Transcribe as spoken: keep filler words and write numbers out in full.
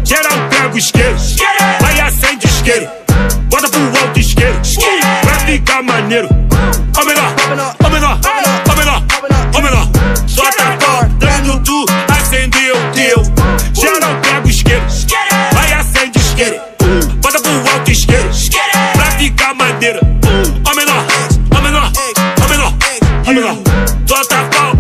Geral pega o isqueiro, vai acende o isqueiro, bota pro alto isqueiro, pra ficar maneiro. Ó menor, ó menor, ó menor, ó menor, solta a pau, dando tu, acendeu o teu. Geral pega o isqueiro, vai acende o isqueiro, bota pro alto isqueiro, pra ficar maneiro. Ó menor, ó menor, ó menor, ó menor, solta a pau,